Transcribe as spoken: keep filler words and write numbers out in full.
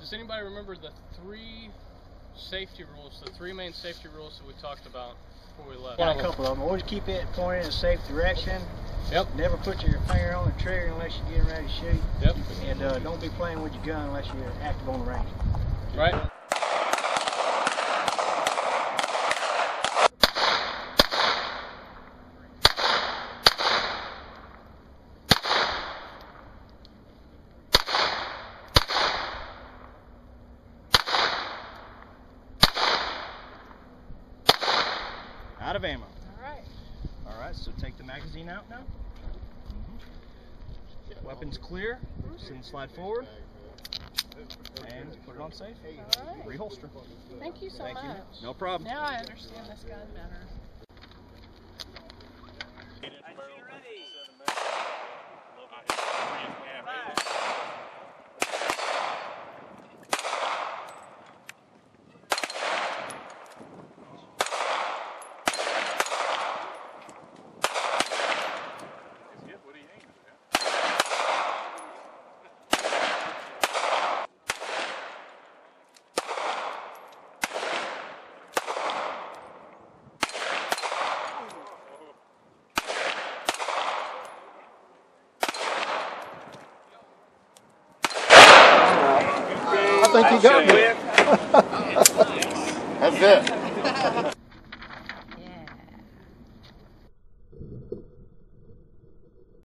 Does anybody remember the three safety rules, the three main safety rules that we talked about before we left? Got a couple of them. Always keep it pointed in a safe direction. Yep. Never put your finger on the trigger unless you're getting ready to shoot. Yep. And uh, don't be playing with your gun unless you're active on the range. Right. Out of ammo. All right. All right, so take the magazine out now. Mm-hmm. Weapons clear. Send slide forward. And put it on safe. All right. Reholster. Thank you so Thank much. you. No problem. Now I understand this gun better. I think you got it. That's it.